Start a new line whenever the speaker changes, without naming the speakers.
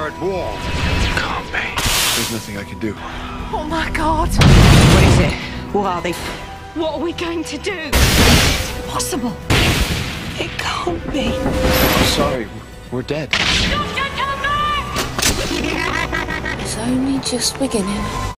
hard wall.
Can't be.
There's nothing I can do.
Oh my God!
What is it? What are they?
What are we going to do?
It's impossible. It can't be.
I'm sorry, we're dead.
Doctor, come back!
It's only just beginning.